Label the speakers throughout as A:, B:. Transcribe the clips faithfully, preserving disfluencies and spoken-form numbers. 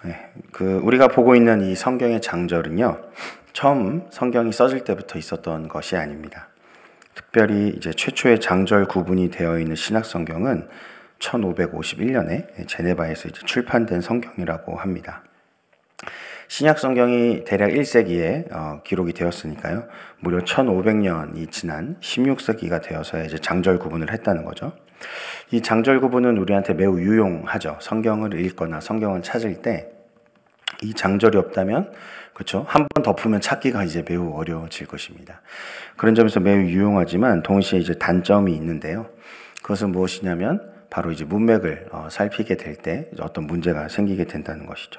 A: 네, 그 우리가 보고 있는 이 성경의 장절은요, 처음 성경이 써질 때부터 있었던 것이 아닙니다. 특별히 이제 최초의 장절 구분이 되어 있는 신약 성경은 천오백오십일 년에 제네바에서 이제 출판된 성경이라고 합니다. 신약 성경이 대략 일 세기에 어, 기록이 되었으니까요, 무려 천오백 년이 지난 십육 세기가 되어서 이제 장절 구분을 했다는 거죠. 이 장절 구분은 우리한테 매우 유용하죠. 성경을 읽거나 성경을 찾을 때 이 장절이 없다면, 그렇죠, 한 번 덮으면 찾기가 이제 매우 어려워질 것입니다. 그런 점에서 매우 유용하지만 동시에 이제 단점이 있는데요. 그것은 무엇이냐면 바로 이제 문맥을 어, 살피게 될 때 어떤 문제가 생기게 된다는 것이죠.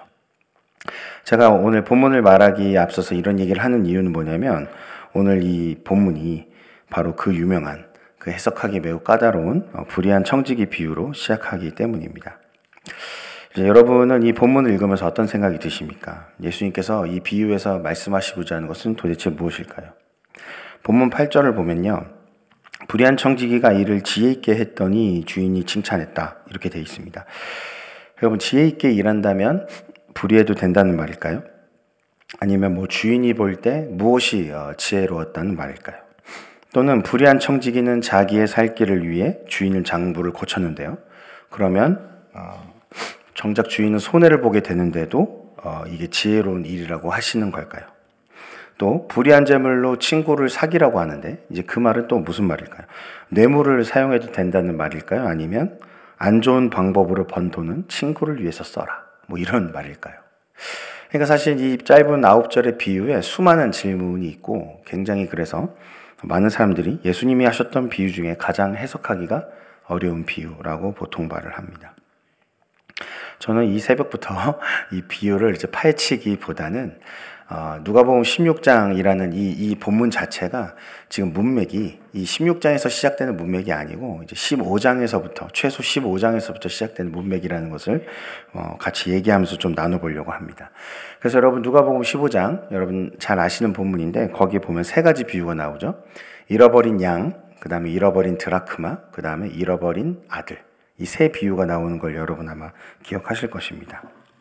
A: 제가 오늘 본문을 말하기에 앞서서 이런 얘기를 하는 이유는 뭐냐면, 오늘 이 본문이 바로 그 유명한, 그 해석하기 매우 까다로운 어, 불의한 청지기 비유로 시작하기 때문입니다. 이제 여러분은 이 본문을 읽으면서 어떤 생각이 드십니까? 예수님께서 이 비유에서 말씀하시고자 하는 것은 도대체 무엇일까요? 본문 팔 절을 보면요, 불의한 청지기가 이를 지혜 있게 했더니 주인이 칭찬했다, 이렇게 되어 있습니다. 여러분, 지혜 있게 일한다면 불의해도 된다는 말일까요? 아니면 뭐 주인이 볼 때 무엇이 지혜로웠다는 말일까요? 또는 불의한 청지기는 자기의 살 길을 위해 주인을 장부를 고쳤는데요, 그러면 어, 정작 주인은 손해를 보게 되는데도 어, 이게 지혜로운 일이라고 하시는 걸까요? 또 불의한 재물로 친구를 사귀라고 하는데, 이제 그 말은 또 무슨 말일까요? 뇌물을 사용해도 된다는 말일까요? 아니면 안 좋은 방법으로 번 돈은 친구를 위해서 써라, 뭐 이런 말일까요? 그러니까 사실 이 짧은 아홉 절의 비유에 수많은 질문이 있고, 굉장히 그래서 많은 사람들이 예수님이 하셨던 비유 중에 가장 해석하기가 어려운 비유라고 보통 말을 합니다. 저는 이 새벽부터 이 비유를 이제 파헤치기보다는 어, 누가복음 십육 장이라는 이, 이 본문 자체가 지금 문맥이 이 십육 장에서 시작되는 문맥이 아니고 이제 십오 장에서부터, 최소 십오 장에서부터 시작되는 문맥이라는 것을 어, 같이 얘기하면서 좀 나눠보려고 합니다. 그래서 여러분, 누가복음 십오 장, 여러분 잘 아시는 본문인데, 거기에 보면 세 가지 비유가 나오죠. 잃어버린 양, 그 다음에 잃어버린 드라크마, 그 다음에 잃어버린 아들. 이 세 비유가 나오는 걸 여러분 아마 기억하실 것입니다.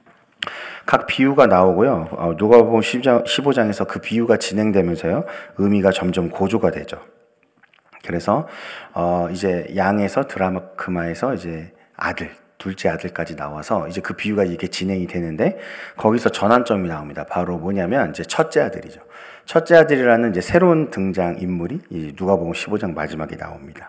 A: 각 비유가 나오고요, 어, 누가복음 십오 장에서 그 비유가 진행되면서요, 의미가 점점 고조가 되죠. 그래서 어, 이제 양에서 드라크마에서 이제 아들, 둘째 아들까지 나와서 이제 그 비유가 이게 진행이 되는데, 거기서 전환점이 나옵니다. 바로 뭐냐면 이제 첫째 아들이죠. 첫째 아들이라는 이제 새로운 등장 인물이 이 누가복음 십오 장 마지막에 나옵니다.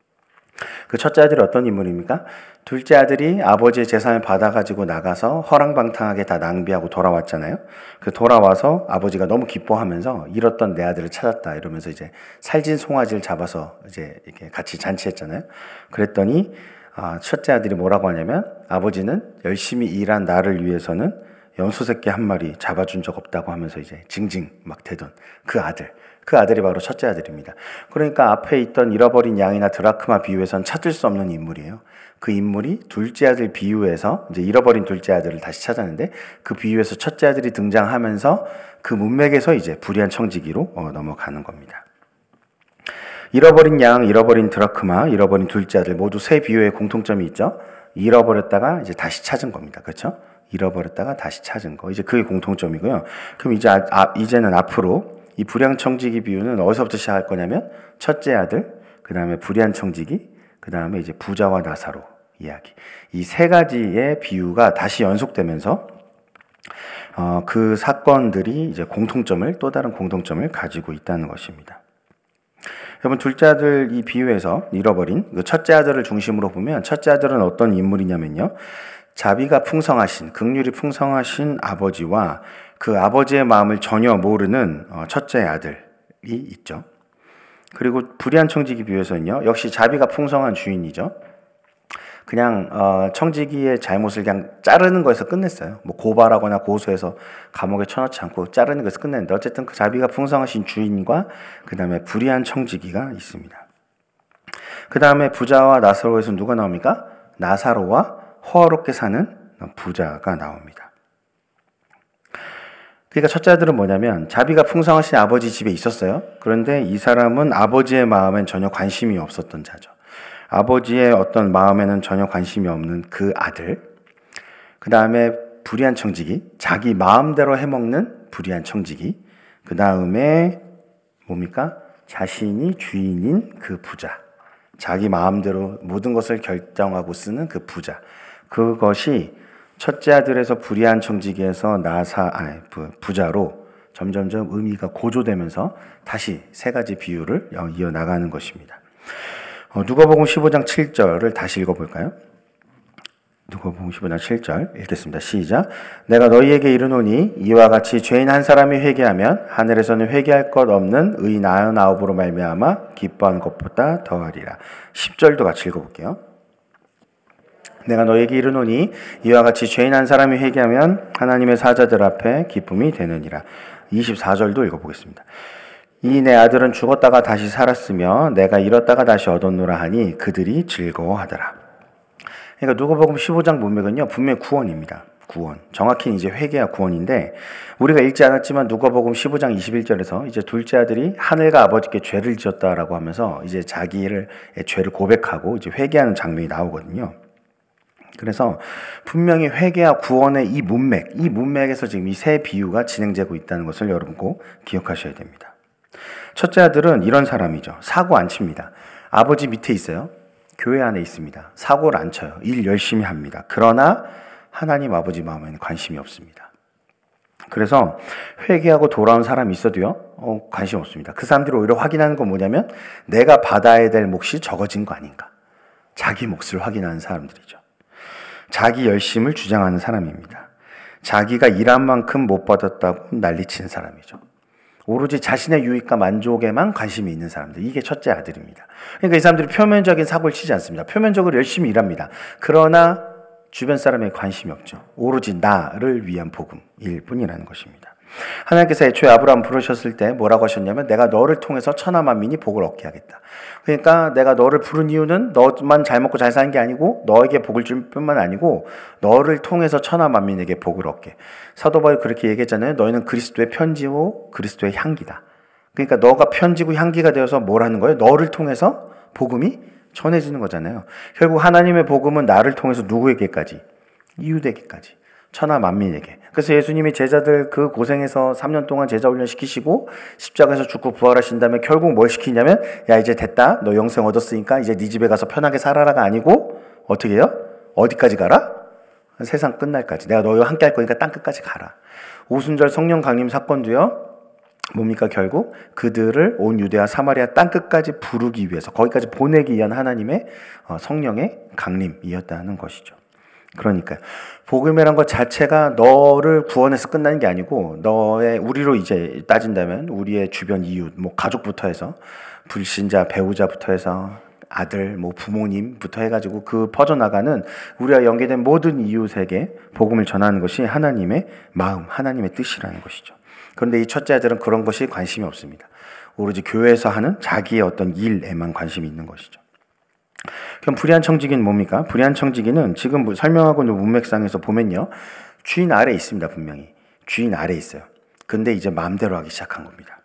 A: 그 첫째 아들이 어떤 인물입니까? 둘째 아들이 아버지의 재산을 받아가지고 나가서 허랑방탕하게 다 낭비하고 돌아왔잖아요. 그 돌아와서 아버지가 너무 기뻐하면서 잃었던 내 아들을 찾았다 이러면서 이제 살진 송아지를 잡아서 이제 이렇게 같이 잔치했잖아요. 그랬더니 아, 첫째 아들이 뭐라고 하냐면, 아버지는 열심히 일한 나를 위해서는 염소새끼 한 마리 잡아준 적 없다고 하면서 이제 징징 막 대던 그 아들. 그 아들이 바로 첫째 아들입니다. 그러니까 앞에 있던 잃어버린 양이나 드라크마 비유에선 찾을 수 없는 인물이에요. 그 인물이 둘째 아들 비유에서 이제 잃어버린 둘째 아들을 다시 찾았는데, 그 비유에서 첫째 아들이 등장하면서 그 문맥에서 이제 불의한 청지기로 어, 넘어가는 겁니다. 잃어버린 양, 잃어버린 드라크마, 잃어버린 둘째 아들 모두 세 비유의 공통점이 있죠. 잃어버렸다가 이제 다시 찾은 겁니다. 그렇죠? 잃어버렸다가 다시 찾은 거. 이제 그게 공통점이고요. 그럼 이제 아, 아, 이제는 앞으로 이 불의한 청지기 비유는 어디서부터 시작할 거냐면, 첫째 아들, 그 다음에 불의한 청지기, 그 다음에 이제 부자와 나사로 이야기. 이 세 가지의 비유가 다시 연속되면서 어, 그 사건들이 이제 공통점을, 또 다른 공통점을 가지고 있다는 것입니다. 여러분, 둘째 아들 이 비유에서 잃어버린 그 첫째 아들을 중심으로 보면, 첫째 아들은 어떤 인물이냐면요, 자비가 풍성하신, 긍휼이 풍성하신 아버지와 그 아버지의 마음을 전혀 모르는 첫째 아들이 있죠. 그리고 불의한 청지기 비유에서는요, 역시 자비가 풍성한 주인이죠. 그냥 어, 청지기의 잘못을 그냥 자르는 거에서 끝냈어요. 뭐 고발하거나 고소해서 감옥에 쳐넣지 않고 자르는 거에서 끝냈는데, 어쨌든 그 자비가 풍성하신 주인과 그 다음에 불의한 청지기가 있습니다. 그 다음에 부자와 나사로에서 누가 나옵니까? 나사로와 호화롭게 사는 부자가 나옵니다. 그러니까 첫째 아들은 뭐냐면, 자비가 풍성하신 아버지 집에 있었어요. 그런데 이 사람은 아버지의 마음엔 전혀 관심이 없었던 자죠. 아버지의 어떤 마음에는 전혀 관심이 없는 그 아들. 그 다음에 불의한 청지기, 자기 마음대로 해먹는 불의한 청지기, 그 다음에 뭡니까? 자신이 주인인 그 부자, 자기 마음대로 모든 것을 결정하고 쓰는 그 부자. 그것이 첫째 아들에서 불의한 청지기에서 나사, 아니, 부자로 점점점 의미가 고조되면서 다시 세 가지 비유를 이어나가는 것입니다. 어, 누가복음 십오 장 칠 절을 다시 읽어볼까요? 누가복음 십오 장 칠 절 읽겠습니다. 시작. 내가 너희에게 이르노니 이와 같이 죄인 한 사람이 회개하면 하늘에서는 회개할 것 없는 의인 구십구으로 말미암아 기뻐하는 것보다 더하리라. 십 절도 같이 읽어볼게요. 내가 너희에게 이르노니 이와 같이 죄인 한 사람이 회개하면 하나님의 사자들 앞에 기쁨이 되느니라. 이십사 절도 읽어보겠습니다. 이 내 아들은 죽었다가 다시 살았으며 내가 잃었다가 다시 얻었노라 하니 그들이 즐거워하더라. 그러니까 누가복음 십오 장 문맥은요, 분명히 구원입니다. 구원. 정확히는 이제 회개와 구원인데, 우리가 읽지 않았지만 누가복음 십오 장 이십일 절에서 이제 둘째 아들이 하늘과 아버지께 죄를 지었다라고 하면서 이제 자기의 죄를 고백하고 이제 회개하는 장면이 나오거든요. 그래서 분명히 회개와 구원의 이 문맥, 이 문맥에서 지금 이 세 비유가 진행되고 있다는 것을 여러분 꼭 기억하셔야 됩니다. 첫째 아들은 이런 사람이죠. 사고 안 칩니다. 아버지 밑에 있어요. 교회 안에 있습니다. 사고를 안 쳐요. 일 열심히 합니다. 그러나 하나님 아버지 마음에는 관심이 없습니다. 그래서 회개하고 돌아온 사람이 있어도요, 어, 관심 없습니다. 그 사람들이 오히려 확인하는 건 뭐냐면 내가 받아야 될 몫이 적어진 거 아닌가. 자기 몫을 확인하는 사람들이죠. 자기 열심을 주장하는 사람입니다. 자기가 일한 만큼 못 받았다고 난리치는 사람이죠. 오로지 자신의 유익과 만족에만 관심이 있는 사람들. 이게 첫째 아들입니다. 그러니까 이 사람들이 표면적인 사고를 치지 않습니다. 표면적으로 열심히 일합니다. 그러나 주변 사람에 관심이 없죠. 오로지 나를 위한 복음일 뿐이라는 것입니다. 하나님께서 애초에 아브라함 부르셨을 때 뭐라고 하셨냐면 내가 너를 통해서 천하 만민이 복을 얻게 하겠다. 그러니까 내가 너를 부른 이유는 너만 잘 먹고 잘 사는 게 아니고 너에게 복을 줄 뿐만 아니고 너를 통해서 천하 만민에게 복을 얻게. 사도 바울이 그렇게 얘기했잖아요. 너희는 그리스도의 편지고 그리스도의 향기다. 그러니까 너가 편지고 향기가 되어서 뭘 하는 거예요? 너를 통해서 복음이 전해지는 거잖아요. 결국 하나님의 복음은 나를 통해서 누구에게까지? 이웃에게까지. 천하 만민에게. 그래서 예수님이 제자들 그 고생해서 삼 년 동안 제자 훈련 시키시고 십자가에서 죽고 부활하신 다음에 결국 뭘 시키냐면 야 이제 됐다. 너 영생 얻었으니까 이제 네 집에 가서 편하게 살아라가 아니고 어떻게 해요? 어디까지 가라? 세상 끝날까지. 내가 너희와 함께 할 거니까 땅 끝까지 가라. 오순절 성령 강림 사건도요. 뭡니까? 결국 그들을 온 유대와 사마리아 땅 끝까지 부르기 위해서 거기까지 보내기 위한 하나님의 성령의 강림이었다는 것이죠. 그러니까 복음이란 것 자체가 너를 구원해서 끝나는 게 아니고 너의 우리로 이제 따진다면 우리의 주변 이웃, 뭐 가족부터 해서 불신자, 배우자부터 해서 아들, 뭐 부모님부터 해가지고 그 퍼져나가는 우리와 연계된 모든 이웃에게 복음을 전하는 것이 하나님의 마음, 하나님의 뜻이라는 것이죠. 그런데 이 첫째 아들은 그런 것이 관심이 없습니다. 오로지 교회에서 하는 자기의 어떤 일에만 관심이 있는 것이죠. 그럼 불의한 청지기는 뭡니까? 불의한 청지기는 지금 설명하고 있는 문맥상에서 보면요. 주인 아래에 있습니다. 분명히. 주인 아래에 있어요. 근데 이제 마음대로 하기 시작한 겁니다.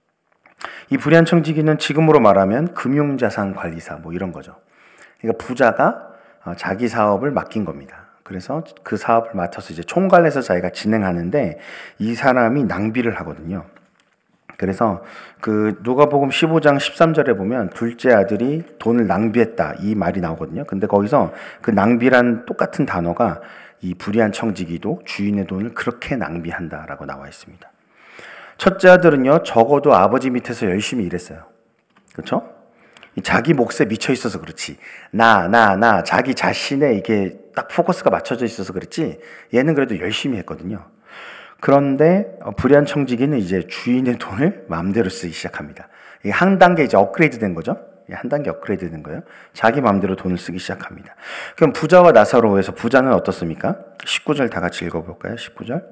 A: 이 불의한 청지기는 지금으로 말하면 금융자산 관리사 뭐 이런 거죠. 그러니까 부자가 자기 사업을 맡긴 겁니다. 그래서 그 사업을 맡아서 이제 총괄해서 자기가 진행하는데 이 사람이 낭비를 하거든요. 그래서 그 누가복음 십오 장 십삼 절에 보면 둘째 아들이 돈을 낭비했다 이 말이 나오거든요. 근데 거기서 그 낭비란 똑같은 단어가 이 불의한 청지기도 주인의 돈을 그렇게 낭비한다라고 나와 있습니다. 첫째 아들은요 적어도 아버지 밑에서 열심히 일했어요. 그렇죠? 자기 몫에 미쳐 있어서 그렇지. 나, 나, 나 자기 자신에 이게 딱 포커스가 맞춰져 있어서 그렇지. 얘는 그래도 열심히 했거든요. 그런데 불의한 청지기는 이제 주인의 돈을 마음대로 쓰기 시작합니다. 이게 한 단계 이제 업그레이드 된 거죠. 한 단계 업그레이드 된 거예요. 자기 마음대로 돈을 쓰기 시작합니다. 그럼 부자와 나사로에서 부자는 어떻습니까? 십구 절 다 같이 읽어볼까요? 십구 절.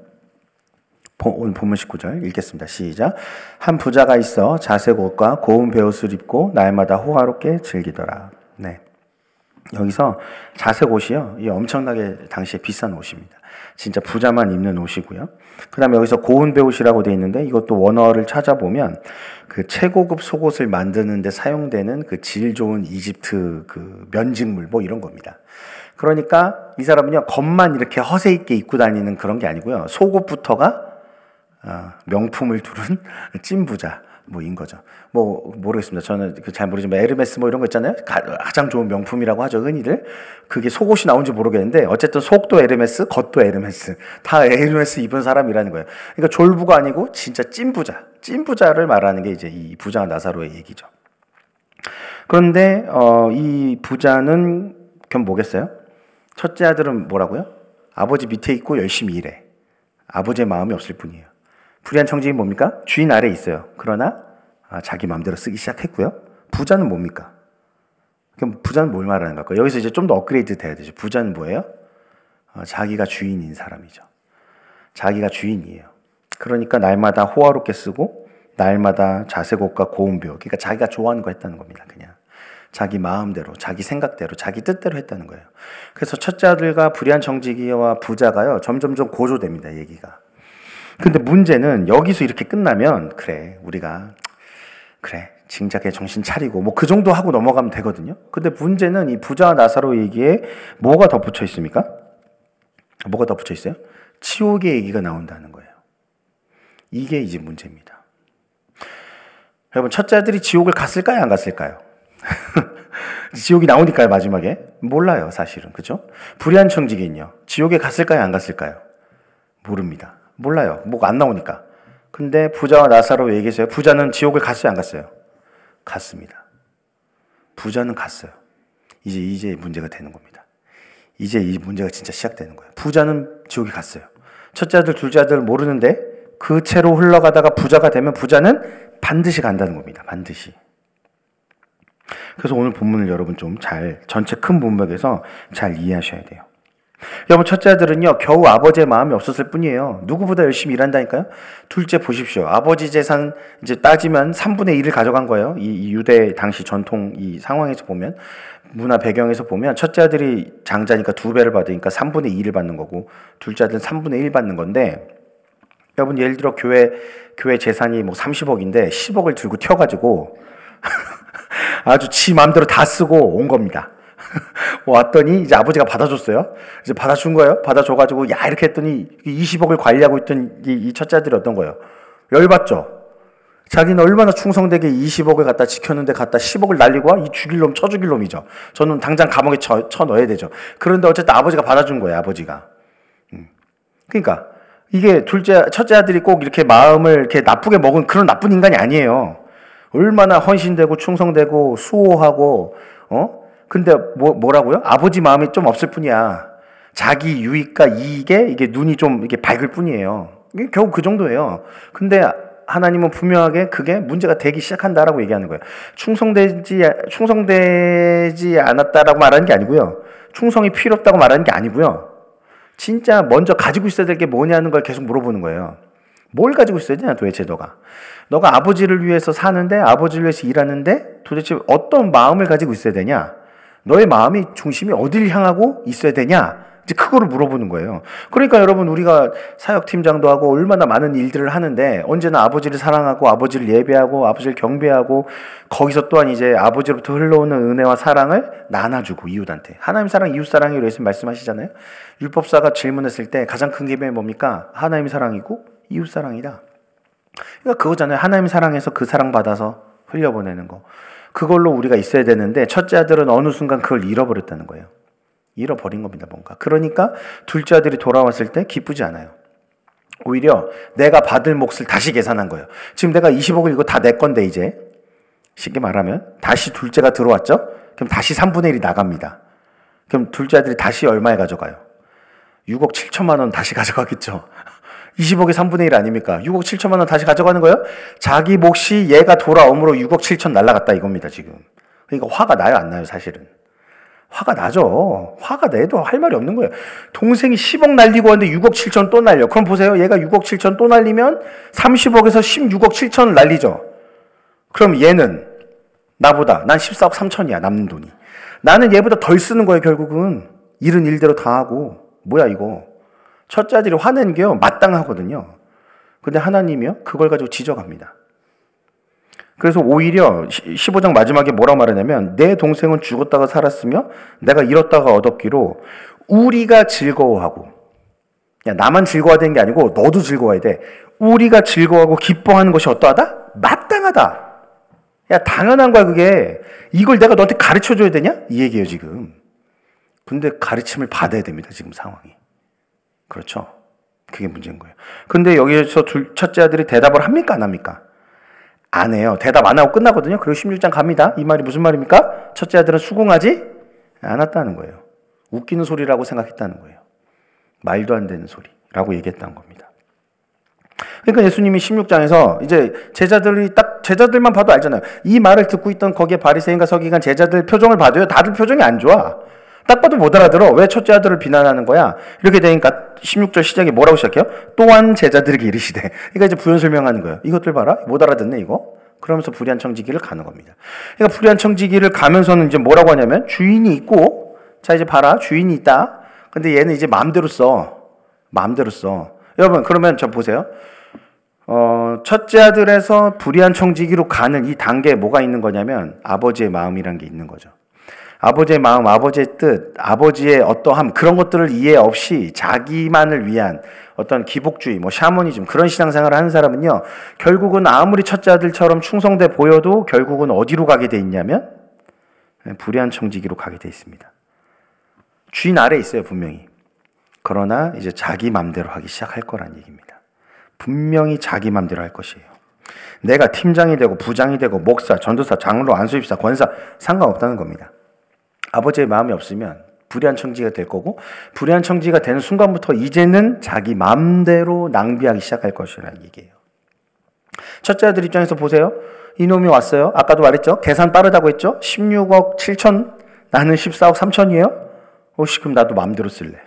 A: 오늘 본문 십구 절 읽겠습니다. 시작. 한 부자가 있어 자색 옷과 고운 베옷을 입고 날마다 호화롭게 즐기더라. 네. 여기서 자색 옷이요. 이 엄청나게 당시에 비싼 옷입니다. 진짜 부자만 입는 옷이고요. 그 다음에 여기서 고운 베옷이라고 되어 있는데 이것도 원어를 찾아보면 그 최고급 속옷을 만드는 데 사용되는 그 질 좋은 이집트 그 면직물 뭐 이런 겁니다. 그러니까 이 사람은요, 겉만 이렇게 허세 있게 입고 다니는 그런 게 아니고요. 속옷부터가 어, 명품을 두른 찐부자 뭐인 거죠. 뭐 모르겠습니다. 저는 잘 모르지만 에르메스 뭐 이런 거 있잖아요. 가, 가장 좋은 명품이라고 하죠, 흔히들. 그게 속옷이 나온지 모르겠는데 어쨌든 속도 에르메스, 겉도 에르메스, 다 에르메스 입은 사람이라는 거예요. 그러니까 졸부가 아니고 진짜 찐부자, 찐부자를 말하는 게 이제 이 부자 나사로의 얘기죠. 그런데 어, 이 부자는 그럼 뭐겠어요? 첫째 아들은 뭐라고요? 아버지 밑에 있고 열심히 일해. 아버지의 마음이 없을 뿐이에요. 불의한 청직이 뭡니까? 주인 아래에 있어요. 그러나 아, 자기 마음대로 쓰기 시작했고요. 부자는 뭡니까? 그럼 부자는 뭘 말하는 걸까요? 여기서 이제 좀 더 업그레이드 돼야 되죠. 부자는 뭐예요? 어, 자기가 주인인 사람이죠. 자기가 주인이에요. 그러니까 날마다 호화롭게 쓰고 날마다 자색옷과 고운벼, 그러니까 자기가 좋아하는 거 했다는 겁니다. 그냥 자기 마음대로, 자기 생각대로, 자기 뜻대로 했다는 거예요. 그래서 첫째 아들과 불의한 청지기와 부자가요, 점점점 고조됩니다, 얘기가. 근데 문제는 여기서 이렇게 끝나면 그래, 우리가 그래, 진작에 정신 차리고 뭐 그 정도 하고 넘어가면 되거든요. 근데 문제는 이 부자와 나사로 얘기에 뭐가 덧붙여 있습니까? 뭐가 덧붙여 있어요? 지옥의 얘기가 나온다는 거예요. 이게 이제 문제입니다. 여러분, 첫째 아들이 지옥을 갔을까요, 안 갔을까요? 지옥이 나오니까요, 마지막에. 몰라요, 사실은. 그죠? 불의한 청지기는요, 지옥에 갔을까요, 안 갔을까요? 모릅니다. 몰라요. 뭐가 안 나오니까. 근데 부자와 나사로 얘기했어요. 부자는 지옥을 갔어요, 안 갔어요? 갔습니다. 부자는 갔어요. 이제 이제 문제가 되는 겁니다. 이제 이 문제가 진짜 시작되는 거예요. 부자는 지옥에 갔어요. 첫째 아들, 둘째 아들 모르는데 그 채로 흘러가다가 부자가 되면 부자는 반드시 간다는 겁니다. 반드시. 그래서 오늘 본문을 여러분 좀 잘, 전체 큰 문맥에서 잘 이해하셔야 돼요. 여러분, 첫째 아들은요, 겨우 아버지의 마음이 없었을 뿐이에요. 누구보다 열심히 일한다니까요? 둘째 보십시오. 아버지 재산 이제 따지면 삼분의 일을 가져간 거예요. 이, 이 유대 당시 전통 이 상황에서 보면, 문화 배경에서 보면, 첫째 아들이 장자니까 두 배를 받으니까 삼분의 이를 받는 거고, 둘째 아들은 삼분의 일 받는 건데, 여러분, 예를 들어 교회, 교회 재산이 뭐 삼십억인데 십억을 들고 튀어가지고, 아주 지 마음대로 다 쓰고 온 겁니다. 왔더니 이제 아버지가 받아줬어요. 이제 받아준 거예요. 받아줘가지고 야 이렇게 했더니 이십억을 관리하고 있던 이, 이 첫째 아들이 어떤 거예요? 열받죠. 자기는 얼마나 충성되게 이십억을 갖다 지켰는데 갖다 십억을 날리고 와? 이 죽일 놈, 쳐 죽일 놈이죠. 저는 당장 감옥에 쳐, 쳐 넣어야 되죠. 그런데 어쨌든 아버지가 받아준 거예요. 아버지가. 음. 그러니까 이게 둘째, 첫째 아들이 꼭 이렇게 마음을 이렇게 나쁘게 먹은 그런 나쁜 인간이 아니에요. 얼마나 헌신되고 충성되고 수호하고 어? 근데 뭐, 뭐라고요? 아버지 마음이 좀 없을 뿐이야. 자기 유익과 이익에 이게 눈이 좀 이게 밝을 뿐이에요. 이게 겨우 그 정도예요. 근데 하나님은 분명하게 그게 문제가 되기 시작한다라고 얘기하는 거예요. 충성되지, 충성되지 않았다라고 말하는 게 아니고요. 충성이 필요 없다고 말하는 게 아니고요. 진짜 먼저 가지고 있어야 될 게 뭐냐는 걸 계속 물어보는 거예요. 뭘 가지고 있어야 되냐 도대체 너가. 너가 아버지를 위해서 사는데 아버지를 위해서 일하는데 도대체 어떤 마음을 가지고 있어야 되냐. 너의 마음이 중심이 어디를 향하고 있어야 되냐? 이제 그거를 물어보는 거예요. 그러니까 여러분 우리가 사역팀장도 하고 얼마나 많은 일들을 하는데 언제나 아버지를 사랑하고 아버지를 예배하고 아버지를 경배하고 거기서 또한 이제 아버지로부터 흘러오는 은혜와 사랑을 나눠주고 이웃한테. 하나님 사랑, 이웃 사랑이라고 예수님 말씀하시잖아요. 율법사가 질문했을 때 가장 큰 계명이 뭡니까? 하나님 사랑이고 이웃 사랑이다. 그러니까 그거잖아요. 하나님 사랑해서 그 사랑 받아서 흘려보내는 거. 그걸로 우리가 있어야 되는데 첫째 아들은 어느 순간 그걸 잃어버렸다는 거예요. 잃어버린 겁니다, 뭔가. 그러니까 둘째 아들이 돌아왔을 때 기쁘지 않아요. 오히려 내가 받을 몫을 다시 계산한 거예요. 지금 내가 이십억을 이거 다 내 건데 이제 쉽게 말하면 다시 둘째가 들어왔죠? 그럼 다시 삼분의 일이 나갑니다. 그럼 둘째 아들이 다시 얼마에 가져가요? 육억 칠천만 원 다시 가져가겠죠. 이십억의 삼분의 일 아닙니까? 육억 칠천만 원 다시 가져가는 거예요? 자기 몫이 얘가 돌아옴으로 육억 칠천 날라갔다 이겁니다, 지금. 그러니까 화가 나요, 안 나요, 사실은? 화가 나죠. 화가 내도 할 말이 없는 거예요. 동생이 십억 날리고 왔는데 육억 칠천 또 날려. 그럼 보세요. 얘가 육억 칠천 또 날리면 삼십억에서 십육억 칠천을 날리죠. 그럼 얘는 나보다, 난 십사억 삼천이야, 남는 돈이. 나는 얘보다 덜 쓰는 거예요, 결국은. 일은 일대로 다 하고. 뭐야, 이거. 첫째 아들이 화낸 게요, 마땅하거든요. 근데 하나님이요, 그걸 가지고 지적합니다. 그래서 오히려 십오 장 마지막에 뭐라고 말하냐면 내 동생은 죽었다가 살았으며 내가 잃었다가 얻었기로 우리가 즐거워하고, 야, 나만 즐거워야 되는 게 아니고 너도 즐거워야 돼. 우리가 즐거워하고 기뻐하는 것이 어떠하다? 마땅하다. 야, 당연한 거야 그게. 이걸 내가 너한테 가르쳐줘야 되냐? 이 얘기예요 지금. 근데 가르침을 받아야 됩니다 지금 상황이. 그렇죠? 그게 문제인 거예요. 근데 여기에서 둘, 첫째 아들이 대답을 합니까 안 합니까? 안 해요. 대답 안 하고 끝나거든요. 그리고 십육 장 갑니다. 이 말이 무슨 말입니까? 첫째 아들은 수긍하지 않았다는 거예요. 웃기는 소리라고 생각했다는 거예요. 말도 안 되는 소리라고 얘기했다는 겁니다. 그러니까 예수님이 십육 장에서 이제 제자들이 딱 제자들만 봐도 알잖아요. 이 말을 듣고 있던 거기에 바리새인과 서기관 제자들 표정을 봐도요. 다들 표정이 안 좋아. 딱 봐도 못 알아들어. 왜 첫째 아들을 비난하는 거야? 이렇게 되니까 십육 절 시작에 뭐라고 시작해요? 또한 제자들에게 이르시되. 그러니까 이제 부연 설명하는 거예요. 이것들 봐라. 못 알아듣네 이거. 그러면서 불의한 청지기를 가는 겁니다. 그러니까 불의한 청지기를 가면서는 이제 뭐라고 하냐면 주인이 있고, 자 이제 봐라. 주인이 있다. 근데 얘는 이제 마음대로 써. 마음대로 써. 여러분 그러면 저 보세요. 어, 첫째 아들에서 불의한 청지기로 가는 이 단계에 뭐가 있는 거냐면 아버지의 마음이란 게 있는 거죠. 아버지의 마음, 아버지의 뜻, 아버지의 어떠함 그런 것들을 이해 없이 자기만을 위한 어떤 기복주의, 뭐 샤머니즘 그런 신앙생활을 하는 사람은요. 결국은 아무리 첫째 아들처럼 충성돼 보여도 결국은 어디로 가게 돼 있냐면 불의한 청지기로 가게 돼 있습니다. 주인 아래에 있어요 분명히. 그러나 이제 자기 맘대로 하기 시작할 거란 얘기입니다. 분명히 자기 맘대로 할 것이에요. 내가 팀장이 되고 부장이 되고 목사, 전도사, 장로, 안수집사, 권사 상관없다는 겁니다. 아버지의 마음이 없으면 불의한 청지가 될 거고, 불의한 청지가 되는 순간부터 이제는 자기 마음대로 낭비하기 시작할 것이라는 얘기예요. 첫째 아들 입장에서 보세요. 이놈이 왔어요. 아까도 말했죠. 계산 빠르다고 했죠. 십육억 칠천, 나는 십사억 삼천이에요. 어씨 그럼 나도 마음대로 쓸래.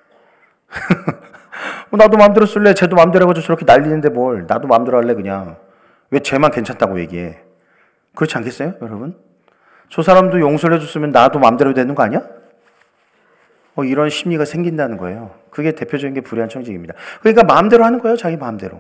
A: 나도 마음대로 쓸래. 쟤도 마음대로 해가지고 저렇게 난리는데 뭘. 나도 마음대로 할래 그냥. 왜 쟤만 괜찮다고 얘기해. 그렇지 않겠어요 여러분? 저 사람도 용서를 해줬으면 나도 마음대로 되는 거 아니야? 어, 이런 심리가 생긴다는 거예요. 그게 대표적인 게 불의한 청지기입니다. 그러니까 마음대로 하는 거예요. 자기 마음대로.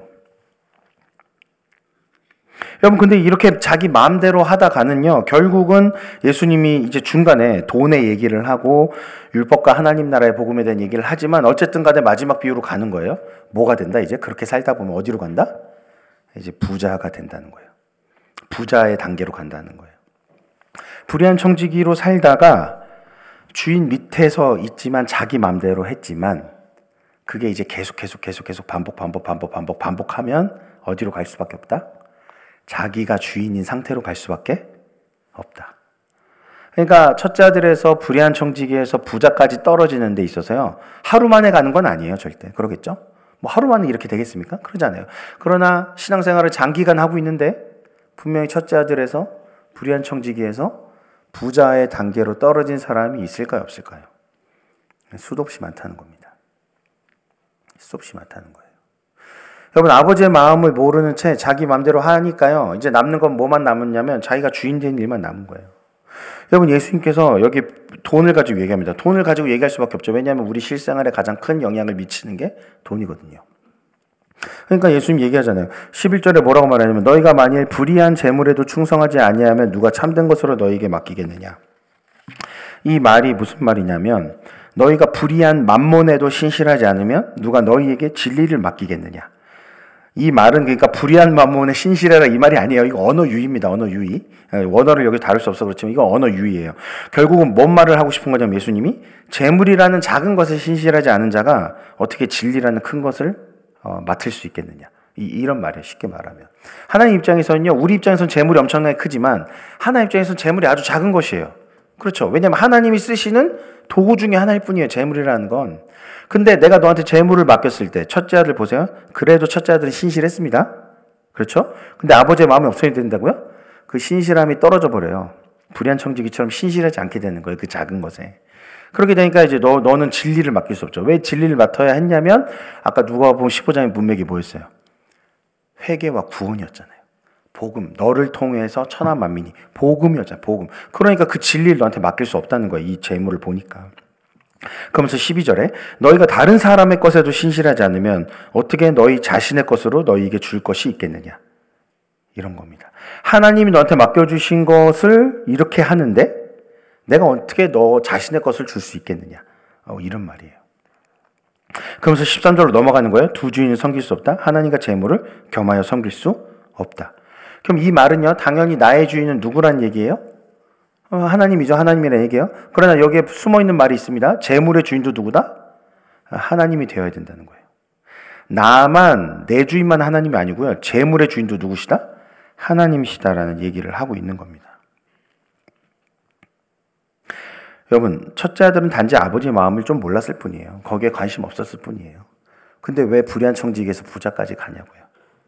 A: 여러분 근데 이렇게 자기 마음대로 하다가는요. 결국은 예수님이 이제 중간에 돈의 얘기를 하고 율법과 하나님 나라의 복음에 대한 얘기를 하지만 어쨌든 간에 마지막 비유로 가는 거예요. 뭐가 된다 이제? 그렇게 살다 보면 어디로 간다? 이제 부자가 된다는 거예요. 부자의 단계로 간다는 거예요. 불의한 청지기로 살다가 주인 밑에서 있지만 자기 마음대로 했지만 그게 이제 계속 계속 계속 계속 반복 반복 반복 반복 반복하면 어디로 갈 수밖에 없다? 자기가 주인인 상태로 갈 수밖에 없다. 그러니까 첫째 아들에서 불의한 청지기에서 부자까지 떨어지는 데 있어서요. 하루 만에 가는 건 아니에요. 절대. 그러겠죠? 뭐 하루 만에 이렇게 되겠습니까? 그러잖아요. 그러나 신앙생활을 장기간 하고 있는데 분명히 첫째 아들에서 불의한 청지기에서 부자의 단계로 떨어진 사람이 있을까요? 없을까요? 수도 없이 많다는 겁니다. 수도 없이 많다는 거예요. 여러분 아버지의 마음을 모르는 채 자기 마음대로 하니까요. 이제 남는 건 뭐만 남았냐면 자기가 주인 된 일만 남은 거예요. 여러분 예수님께서 여기 돈을 가지고 얘기합니다. 돈을 가지고 얘기할 수밖에 없죠. 왜냐하면 우리 실생활에 가장 큰 영향을 미치는 게 돈이거든요. 그러니까 예수님 얘기하잖아요. 십일 절에 뭐라고 말하냐면 너희가 만일 불의한 재물에도 충성하지 아니하면 누가 참된 것으로 너희에게 맡기겠느냐. 이 말이 무슨 말이냐면 너희가 불의한 만몬에도 신실하지 않으면 누가 너희에게 진리를 맡기겠느냐. 이 말은 그러니까 불의한 만몬에 신실해라 이 말이 아니에요. 이거 언어 유희입니다. 언어 유희. 원어를 여기 다룰 수 없어 그렇지만 이거 언어 유희예요. 결국은 뭔 말을 하고 싶은 거냐면 예수님이 재물이라는 작은 것에 신실하지 않은 자가 어떻게 진리라는 큰 것을 어, 맡을 수 있겠느냐. 이, 이런 말이에요. 쉽게 말하면. 하나님 입장에서는요. 우리 입장에서는 재물이 엄청나게 크지만 하나님 입장에서는 재물이 아주 작은 것이에요. 그렇죠. 왜냐하면 하나님이 쓰시는 도구 중에 하나일 뿐이에요. 재물이라는 건. 근데 내가 너한테 재물을 맡겼을 때 첫째 아들 보세요. 그래도 첫째 아들은 신실했습니다. 그렇죠? 근데 아버지의 마음이 없어야 된다고요? 그 신실함이 떨어져 버려요. 불의한 청지기처럼 신실하지 않게 되는 거예요. 그 작은 것에. 그렇게 되니까 이제 너, 너는 진리를 맡길 수 없죠. 왜 진리를 맡아야 했냐면 아까 누가 보면 십오 장의 문맥이 뭐였어요? 회개와 구원이었잖아요. 복음, 너를 통해서 천하 만민이 복음이었잖아요. 복음. 그러니까 그 진리를 너한테 맡길 수 없다는 거예요. 이 재물을 보니까. 그러면서 십이 절에 너희가 다른 사람의 것에도 신실하지 않으면 어떻게 너희 자신의 것으로 너희에게 줄 것이 있겠느냐. 이런 겁니다. 하나님이 너한테 맡겨주신 것을 이렇게 하는데 내가 어떻게 너 자신의 것을 줄 수 있겠느냐. 어, 이런 말이에요. 그러면서 십삼 절로 넘어가는 거예요. 두 주인을 섬길 수 없다. 하나님과 재물을 겸하여 섬길 수 없다. 그럼 이 말은요, 당연히 나의 주인은 누구란 얘기예요? 어, 하나님이죠. 하나님이라는 얘기예요. 그러나 여기에 숨어있는 말이 있습니다. 재물의 주인도 누구다? 하나님이 되어야 된다는 거예요. 나만, 내 주인만 하나님이 아니고요. 재물의 주인도 누구시다? 하나님이시다라는 얘기를 하고 있는 겁니다. 여러분, 첫째 아들은 단지 아버지의 마음을 좀 몰랐을 뿐이에요. 거기에 관심 없었을 뿐이에요. 근데 왜 불의한 청지기에서 부자까지 가냐고요.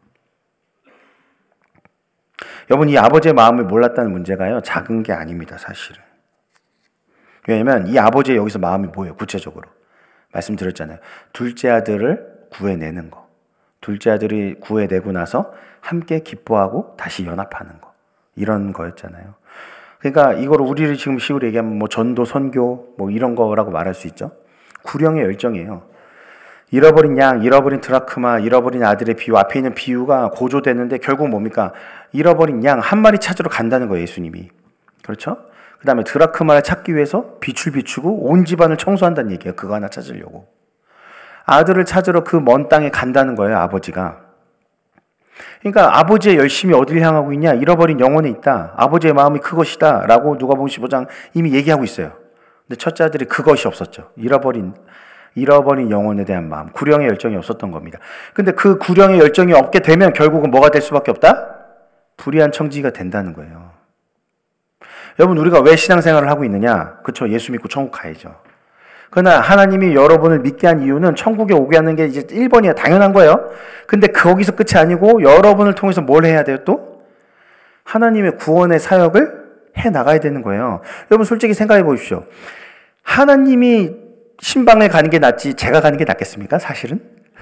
A: 여러분, 이 아버지의 마음을 몰랐다는 문제가요, 작은 게 아닙니다, 사실은. 왜냐면 이 아버지의 여기서 마음이 뭐예요, 구체적으로? 말씀드렸잖아요. 둘째 아들을 구해내는 거. 둘째 아들이 구해내고 나서 함께 기뻐하고 다시 연합하는 거. 이런 거였잖아요. 그러니까 이걸 우리를 지금 식으로 얘기하면 뭐 전도, 선교 뭐 이런 거라고 말할 수 있죠. 구령의 열정이에요. 잃어버린 양, 잃어버린 드라크마, 잃어버린 아들의 비유, 앞에 있는 비유가 고조되는데 결국 뭡니까? 잃어버린 양 한 마리 찾으러 간다는 거예요, 예수님이. 그렇죠? 그 다음에 드라크마를 찾기 위해서 빛을 비추고 온 집안을 청소한다는 얘기예요. 그거 하나 찾으려고. 아들을 찾으러 그 먼 땅에 간다는 거예요, 아버지가. 그러니까 아버지의 열심이 어디를 향하고 있냐? 잃어버린 영혼에 있다. 아버지의 마음이 그것이다. 라고 누가복음 십오 장 이미 얘기하고 있어요. 근데 첫째 아들이 그것이 없었죠. 잃어버린, 잃어버린 영혼에 대한 마음. 구령의 열정이 없었던 겁니다. 근데 그 구령의 열정이 없게 되면 결국은 뭐가 될 수밖에 없다? 불의한 청지기가 된다는 거예요. 여러분, 우리가 왜 신앙생활을 하고 있느냐? 그렇죠. 예수 믿고 천국 가야죠. 그러나 하나님이 여러분을 믿게 한 이유는 천국에 오게 하는 게 이제 일 번이에요. 당연한 거예요. 근데 거기서 끝이 아니고 여러분을 통해서 뭘 해야 돼요 또? 하나님의 구원의 사역을 해 나가야 되는 거예요. 여러분 솔직히 생각해 보십시오. 하나님이 신방에 가는 게 낫지 제가 가는 게 낫겠습니까? 사실은?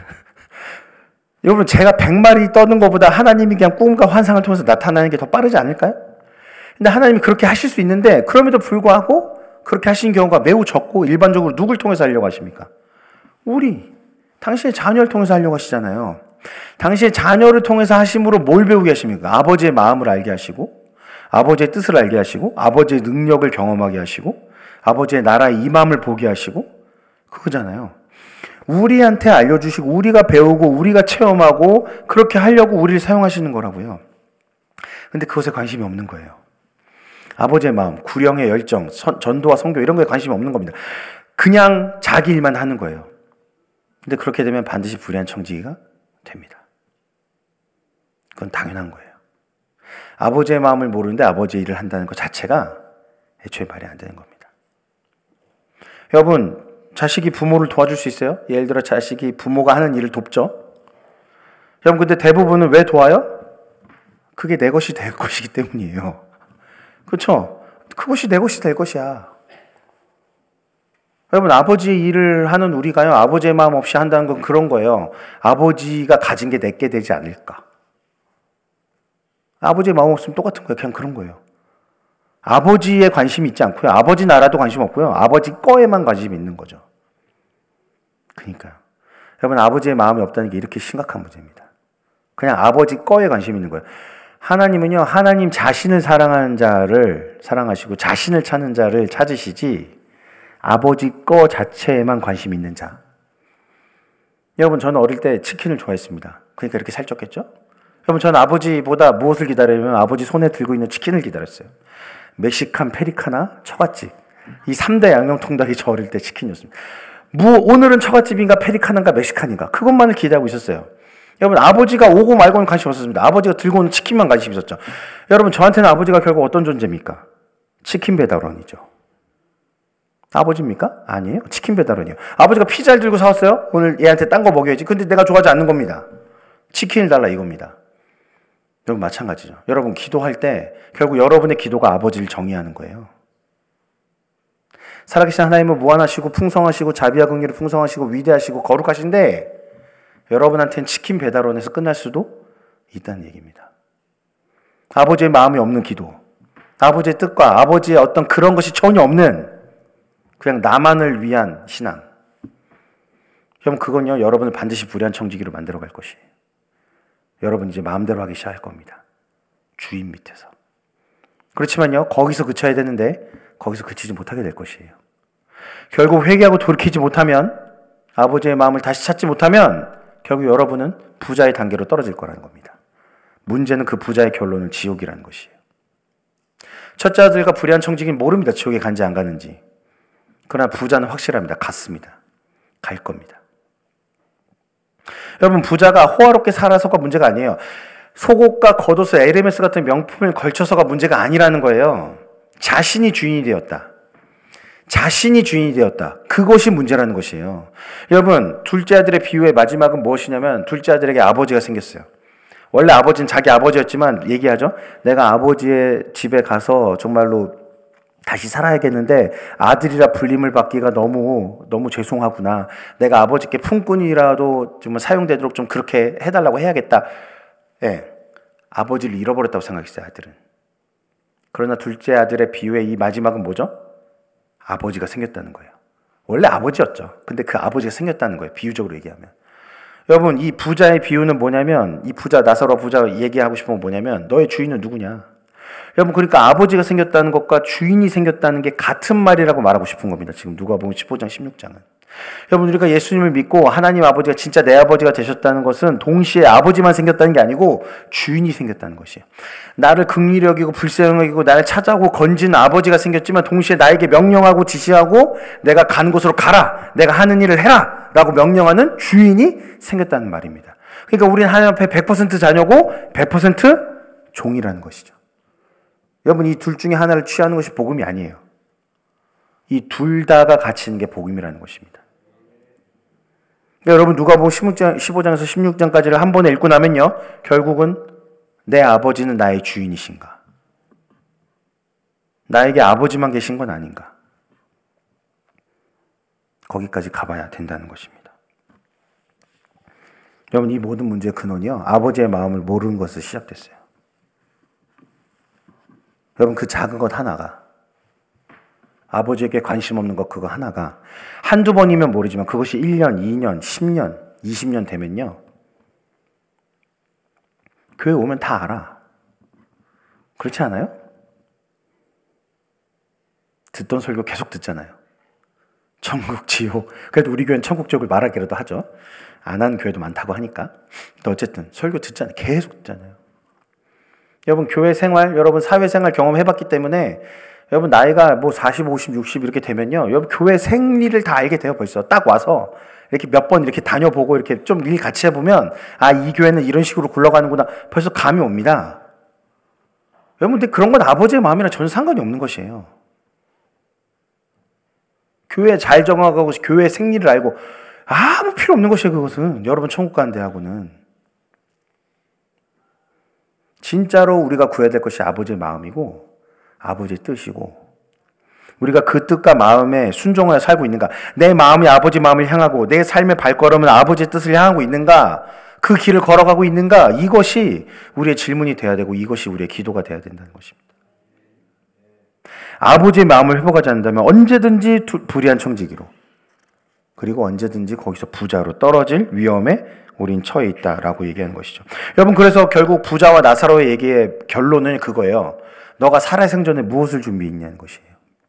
A: 여러분 제가 백 마리 떠는 것보다 하나님이 그냥 꿈과 환상을 통해서 나타나는 게 더 빠르지 않을까요? 근데 하나님이 그렇게 하실 수 있는데 그럼에도 불구하고 그렇게 하시는 경우가 매우 적고 일반적으로 누굴 통해서 하려고 하십니까? 우리, 당신의 자녀를 통해서 하려고 하시잖아요. 당신의 자녀를 통해서 하심으로 뭘 배우게 하십니까? 아버지의 마음을 알게 하시고 아버지의 뜻을 알게 하시고 아버지의 능력을 경험하게 하시고 아버지의 나라의 임함을 보게 하시고 그거잖아요. 우리한테 알려주시고 우리가 배우고 우리가 체험하고 그렇게 하려고 우리를 사용하시는 거라고요. 근데 그것에 관심이 없는 거예요. 아버지의 마음, 구령의 열정, 선, 전도와 선교 이런 거에 관심이 없는 겁니다. 그냥 자기 일만 하는 거예요. 근데 그렇게 되면 반드시 불의한 청지기가 됩니다. 그건 당연한 거예요. 아버지의 마음을 모르는데 아버지의 일을 한다는 것 자체가 애초에 말이 안 되는 겁니다. 여러분, 자식이 부모를 도와줄 수 있어요? 예를 들어 자식이 부모가 하는 일을 돕죠? 여러분, 근데 대부분은 왜 도와요? 그게 내 것이 될 것이기 때문이에요. 그렇죠? 그것이 내 것이 될 것이야. 여러분, 아버지의 일을 하는 우리가요, 아버지의 마음 없이 한다는 건 그런 거예요. 아버지가 가진 게 내게 되지 않을까. 아버지의 마음 없으면 똑같은 거예요. 그냥 그런 거예요. 아버지에 관심이 있지 않고요. 아버지 나라도 관심 없고요. 아버지 거에만 관심이 있는 거죠. 그러니까요. 여러분, 아버지의 마음이 없다는 게 이렇게 심각한 문제입니다. 그냥 아버지 거에 관심이 있는 거예요. 하나님은요, 하나님 자신을 사랑하는 자를 사랑하시고 자신을 찾는 자를 찾으시지 아버지 거 자체에만 관심이 있는 자. 여러분, 저는 어릴 때 치킨을 좋아했습니다. 그러니까 이렇게 살쪘겠죠? 여러분, 저는 아버지보다 무엇을 기다리냐면 아버지 손에 들고 있는 치킨을 기다렸어요. 멕시칸, 페리카나, 처갓집. 이 삼 대 양념통닭이 저 어릴 때 치킨이었습니다. 뭐 오늘은 처갓집인가 페리카나인가 멕시칸인가 그것만을 기대하고 있었어요. 여러분, 아버지가 오고 말고는 관심 없었습니다. 아버지가 들고 오는 치킨만 관심이 있었죠. 여러분, 저한테는 아버지가 결국 어떤 존재입니까? 치킨 배달원이죠. 아버지입니까? 아니에요. 치킨 배달원이에요. 아버지가 피자를 들고 사왔어요? 오늘 얘한테 딴 거 먹여야지. 근데 내가 좋아하지 않는 겁니다. 치킨을 달라 이겁니다. 여러분, 마찬가지죠. 여러분, 기도할 때 결국 여러분의 기도가 아버지를 정의하는 거예요. 살아계신 하나님은 무한하시고 풍성하시고 자비와 긍휼이 풍성하시고 위대하시고 거룩하신데 여러분한테는 치킨 배달원에서 끝날 수도 있다는 얘기입니다. 아버지의 마음이 없는 기도, 아버지의 뜻과 아버지의 어떤 그런 것이 전혀 없는 그냥 나만을 위한 신앙. 그럼 그건요, 여러분을 반드시 불의한 청지기로 만들어갈 것이에요. 여러분 이제 마음대로 하기 시작할 겁니다. 주인 밑에서. 그렇지만요, 거기서 그쳐야 되는데 거기서 그치지 못하게 될 것이에요. 결국 회개하고 돌이키지 못하면, 아버지의 마음을 다시 찾지 못하면 결국 여러분은 부자의 단계로 떨어질 거라는 겁니다. 문제는 그 부자의 결론은 지옥이라는 것이에요. 첫째 아들과 불의한 청지기는 모릅니다. 지옥에 간지 안 가는지. 그러나 부자는 확실합니다. 갔습니다. 갈 겁니다. 여러분, 부자가 호화롭게 살아서가 문제가 아니에요. 속옷과 겉옷을 에르메스 같은 명품을 걸쳐서가 문제가 아니라는 거예요. 자신이 주인이 되었다. 자신이 주인이 되었다. 그것이 문제라는 것이에요. 여러분, 둘째 아들의 비유의 마지막은 무엇이냐면, 둘째 아들에게 아버지가 생겼어요. 원래 아버지는 자기 아버지였지만 얘기하죠. 내가 아버지의 집에 가서 정말로 다시 살아야겠는데 아들이라 불림을 받기가 너무 너무 죄송하구나. 내가 아버지께 품꾼이라도 좀 사용되도록 좀 그렇게 해달라고 해야겠다. 예, 아버지를 잃어버렸다고 생각했어요, 아들은. 그러나 둘째 아들의 비유의 이 마지막은 뭐죠? 아버지가 생겼다는 거예요. 원래 아버지였죠. 근데 그 아버지가 생겼다는 거예요, 비유적으로 얘기하면. 여러분, 이 부자의 비유는 뭐냐면, 이 부자, 나사로 부자 얘기하고 싶은 건 뭐냐면, 너의 주인은 누구냐? 여러분, 그러니까 아버지가 생겼다는 것과 주인이 생겼다는 게 같은 말이라고 말하고 싶은 겁니다. 지금 누가복음 십오 장 십육 장은. 여러분, 우리가 예수님을 믿고 하나님 아버지가 진짜 내 아버지가 되셨다는 것은 동시에 아버지만 생겼다는 게 아니고 주인이 생겼다는 것이에요. 나를 긍휼히 여기고 불쌍히 여기고 나를 찾아오고 건지는 아버지가 생겼지만 동시에 나에게 명령하고 지시하고 내가 간 곳으로 가라, 내가 하는 일을 해라 라고 명령하는 주인이 생겼다는 말입니다. 그러니까 우리는 하나님 앞에 백 퍼센트 자녀고 백 퍼센트 종이라는 것이죠. 여러분, 이 둘 중에 하나를 취하는 것이 복음이 아니에요. 이 둘 다가 같이 있는 게 복음이라는 것입니다. 그러니까 여러분, 누가복음 십오 장에서 십육 장까지를 한 번에 읽고 나면요, 결국은 내 아버지는 나의 주인이신가? 나에게 아버지만 계신 건 아닌가? 거기까지 가봐야 된다는 것입니다. 여러분, 이 모든 문제의 근원이요, 아버지의 마음을 모르는 것에서 시작됐어요. 여러분, 그 작은 것 하나가, 아버지에게 관심 없는 것 그거 하나가 한두 번이면 모르지만 그것이 일 년, 이 년, 십 년, 이십 년 되면요, 교회 오면 다 알아. 그렇지 않아요? 듣던 설교 계속 듣잖아요. 천국, 지옥. 그래도 우리 교회는 천국, 지옥을 말하기라도 하죠. 안 하는 교회도 많다고 하니까. 또 어쨌든 설교 듣잖아요. 계속 듣잖아요. 여러분, 교회 생활, 여러분 사회생활 경험해봤기 때문에 여러분 나이가 뭐 사십, 오십, 육십 이렇게 되면요, 여러분 교회 생리를 다 알게 돼요. 벌써 딱 와서 이렇게 몇 번 이렇게 다녀보고 이렇게 좀 일 같이 해보면, 아, 이 교회는 이런 식으로 굴러가는구나, 벌써 감이 옵니다. 여러분, 근데 그런 건 아버지의 마음이랑 전혀 상관이 없는 것이에요. 교회 잘 적응하고 교회 생리를 알고 아무 필요 없는 것이에요. 그것은 여러분 천국 가는 데하고는. 진짜로 우리가 구해야 될 것이 아버지의 마음이고 아버지의 뜻이고, 우리가 그 뜻과 마음에 순종하여 살고 있는가, 내 마음이 아버지 마음을 향하고 내 삶의 발걸음은 아버지의 뜻을 향하고 있는가, 그 길을 걸어가고 있는가, 이것이 우리의 질문이 돼야 되고 이것이 우리의 기도가 돼야 된다는 것입니다. 아버지의 마음을 회복하지 않는다면 언제든지 불의한 청지기로, 그리고 언제든지 거기서 부자로 떨어질 위험에 우린 처해 있다라고 얘기하는 것이죠. 여러분, 그래서 결국 부자와 나사로의 얘기의 결론은 그거예요. 너가 살아생전에 무엇을 준비했냐는 것이에요.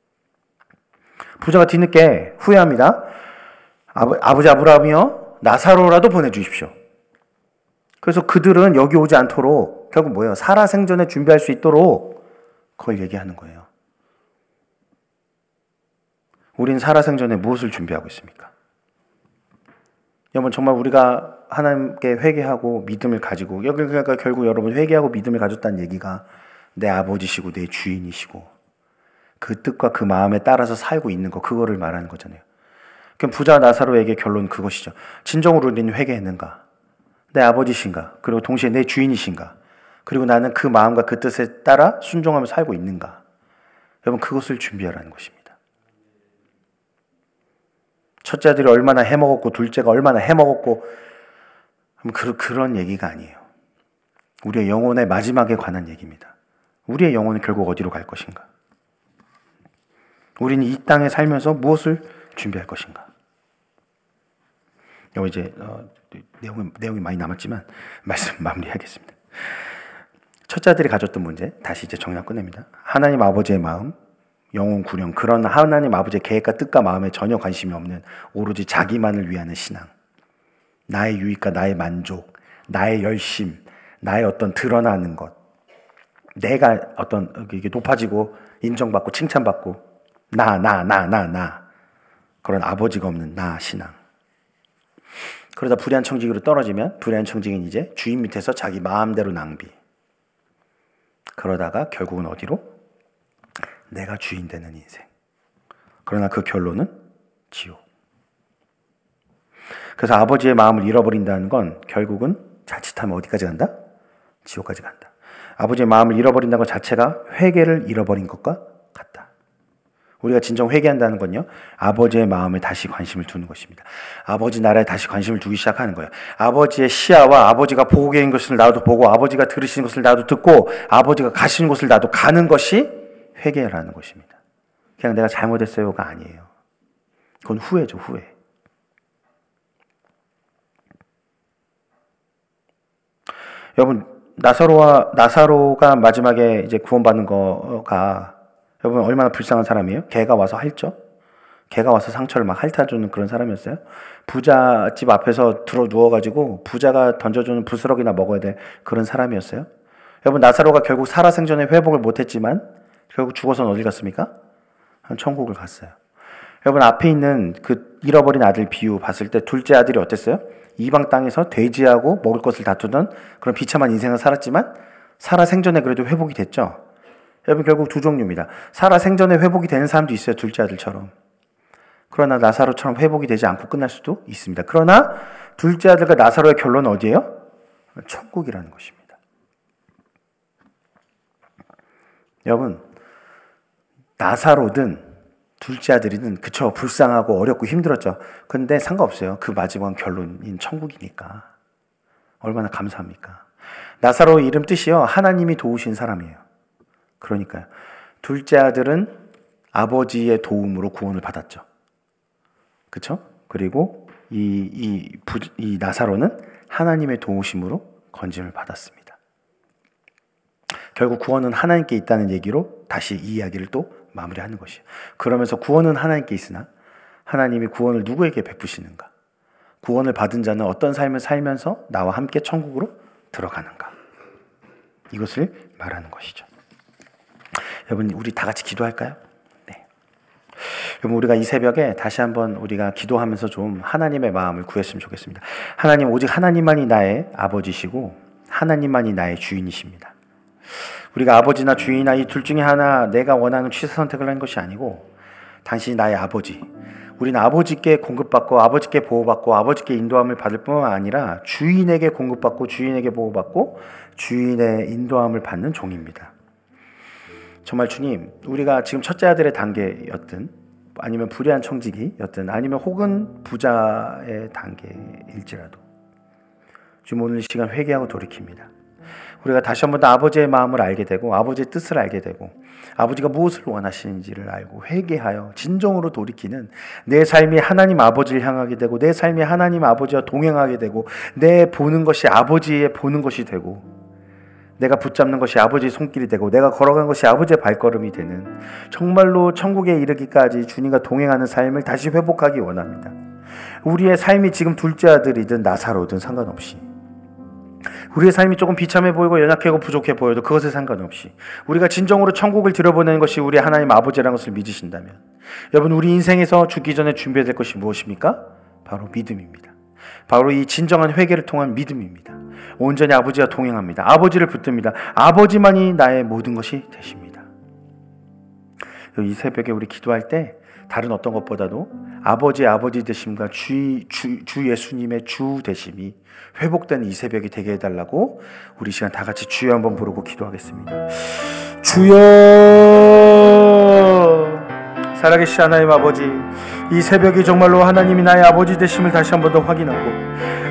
A: 부자가 뒤늦게 후회합니다. 아버, 아버지 아브라함이요, 나사로라도 보내주십시오. 그래서 그들은 여기 오지 않도록 결국 뭐예요? 살아생전에 준비할 수 있도록 그걸 얘기하는 거예요. 우린 살아생전에 무엇을 준비하고 있습니까? 여러분, 정말 우리가 하나님께 회개하고 믿음을 가지고, 여기 그러니까 결국 여러분 회개하고 믿음을 가졌다는 얘기가 내 아버지시고 내 주인이시고 그 뜻과 그 마음에 따라서 살고 있는 거, 그거를 말하는 거잖아요. 그럼 부자 나사로에게 결론은 그것이죠. 진정으로 우리는 회개했는가? 내 아버지신가? 그리고 동시에 내 주인이신가? 그리고 나는 그 마음과 그 뜻에 따라 순종하며 살고 있는가? 여러분, 그것을 준비하라는 것입니다. 첫째 아들이 얼마나 해먹었고 둘째가 얼마나 해먹었고 그, 그런 얘기가 아니에요. 우리의 영혼의 마지막에 관한 얘기입니다. 우리의 영혼은 결국 어디로 갈 것인가? 우리는 이 땅에 살면서 무엇을 준비할 것인가? 여기 이제 어, 내용이, 내용이 많이 남았지만 말씀 마무리하겠습니다. 첫째 아들이 가졌던 문제, 다시 이제 정리하고 끝냅니다. 하나님 아버지의 마음, 영혼 구령, 그런 하나님 아버지의 계획과 뜻과 마음에 전혀 관심이 없는 오로지 자기만을 위하는 신앙. 나의 유익과 나의 만족, 나의 열심, 나의 어떤 드러나는 것, 내가 어떤 이게 높아지고 인정받고 칭찬받고 나, 나, 나, 나, 나, 그런 아버지가 없는 나 신앙. 그러다 불의한 청지기로 떨어지면 불의한 청지기는 이제 주인 밑에서 자기 마음대로 낭비. 그러다가 결국은 어디로? 내가 주인 되는 인생. 그러나 그 결론은 지옥. 그래서 아버지의 마음을 잃어버린다는 건 결국은 자칫하면 어디까지 간다? 지옥까지 간다. 아버지의 마음을 잃어버린다는 것 자체가 회개를 잃어버린 것과 같다. 우리가 진정 회개한다는 건요, 아버지의 마음에 다시 관심을 두는 것입니다. 아버지 나라에 다시 관심을 두기 시작하는 거예요. 아버지의 시야와 아버지가 보고 계신 것을 나도 보고, 아버지가 들으시는 것을 나도 듣고, 아버지가 가시는 곳을 나도 가는 것이 회개라는 것입니다. 그냥 내가 잘못했어요가 아니에요. 그건 후회죠, 후회. 여러분, 나사로와 나사로가 마지막에 이제 구원받는 거가 여러분 얼마나 불쌍한 사람이에요? 개가 와서 핥죠? 개가 와서 상처를 막 핥아주는 그런 사람이었어요? 부자 집 앞에서 들어 누워가지고 부자가 던져주는 부스러기나 먹어야 될 그런 사람이었어요? 여러분, 나사로가 결국 살아생전에 회복을 못했지만 결국 죽어서는 어디 갔습니까? 천국을 갔어요. 여러분, 앞에 있는 그 잃어버린 아들 비유 봤을 때 둘째 아들이 어땠어요? 이방 땅에서 돼지하고 먹을 것을 다투던 그런 비참한 인생을 살았지만 살아생전에 그래도 회복이 됐죠. 여러분, 결국 두 종류입니다. 살아생전에 회복이 되는 사람도 있어요, 둘째 아들처럼. 그러나 나사로처럼 회복이 되지 않고 끝날 수도 있습니다. 그러나 둘째 아들과 나사로의 결론은 어디예요? 천국이라는 것입니다. 여러분, 나사로든 둘째 아들이든 그쵸, 불쌍하고 어렵고 힘들었죠. 근데 상관없어요. 그 마지막 결론인 천국이니까. 얼마나 감사합니까? 나사로 이름 뜻이요, 하나님이 도우신 사람이에요. 그러니까요, 둘째 아들은 아버지의 도움으로 구원을 받았죠. 그쵸? 그리고 이, 이, 부, 이 나사로는 하나님의 도우심으로 건짐을 받았습니다. 결국 구원은 하나님께 있다는 얘기로 다시 이 이야기를 또 마무리하는 것이에요. 그러면서 구원은 하나님께 있으나 하나님이 구원을 누구에게 베푸시는가? 구원을 받은 자는 어떤 삶을 살면서 나와 함께 천국으로 들어가는가? 이것을 말하는 것이죠. 여러분, 우리 다 같이 기도할까요? 네. 여러분, 우리가 이 새벽에 다시 한번 우리가 기도하면서 좀 하나님의 마음을 구했으면 좋겠습니다. 하나님, 오직 하나님만이 나의 아버지시고 하나님만이 나의 주인이십니다. 우리가 아버지나 주인이나 이 둘 중에 하나 내가 원하는 취사 선택을 하는 것이 아니고 당신이 나의 아버지, 우리는 아버지께 공급받고 아버지께 보호받고 아버지께 인도함을 받을 뿐만 아니라 주인에게 공급받고 주인에게 보호받고 주인의 인도함을 받는 종입니다. 정말 주님, 우리가 지금 첫째 아들의 단계였든 아니면 불의한 청지기였든 아니면 혹은 부자의 단계일지라도 지금 오늘 이 시간 회개하고 돌이킵니다. 우리가 다시 한번 더 아버지의 마음을 알게 되고 아버지의 뜻을 알게 되고 아버지가 무엇을 원하시는지를 알고 회개하여 진정으로 돌이키는 내 삶이 하나님 아버지를 향하게 되고 내 삶이 하나님 아버지와 동행하게 되고 내 보는 것이 아버지의 보는 것이 되고 내가 붙잡는 것이 아버지의 손길이 되고 내가 걸어간 것이 아버지의 발걸음이 되는 정말로 천국에 이르기까지 주님과 동행하는 삶을 다시 회복하기 원합니다. 우리의 삶이 지금 둘째 아들이든 나사로든 상관없이 우리의 삶이 조금 비참해 보이고 연약하고 부족해 보여도 그것에 상관없이 우리가 진정으로 천국을 들여보내는 것이 우리 하나님 아버지라는 것을 믿으신다면 여러분, 우리 인생에서 죽기 전에 준비해야 될 것이 무엇입니까? 바로 믿음입니다. 바로 이 진정한 회개를 통한 믿음입니다. 온전히 아버지와 동행합니다. 아버지를 붙듭니다. 아버지만이 나의 모든 것이 되십니다. 이 새벽에 우리 기도할 때 다른 어떤 것보다도 아버지의 아버지 되심과 주, 주, 주 예수님의 주 되심이 회복된 이 새벽이 되게 해달라고 우리 시간 다 같이 주여 한번 부르고 기도하겠습니다. 주여! 살아계신 하나님 아버지, 이 새벽이 정말로 하나님이 나의 아버지 되심을 다시 한번 더 확인하고